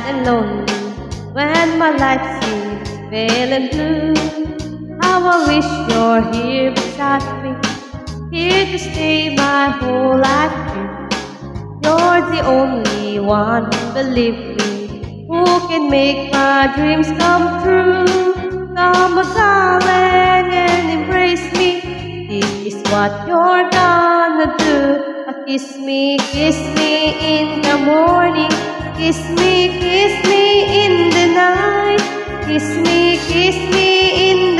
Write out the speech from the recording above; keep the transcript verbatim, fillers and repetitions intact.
and lonely when my life seems pale and blue. How I wish you're here beside me, here to stay my whole life through. You're the only one, believe me, who can make my dreams come true. Come, my darling, and embrace me. This is what you're gonna do. Kiss me, kiss me in the morning. Kiss me, kiss me in the night. Kiss me, kiss me in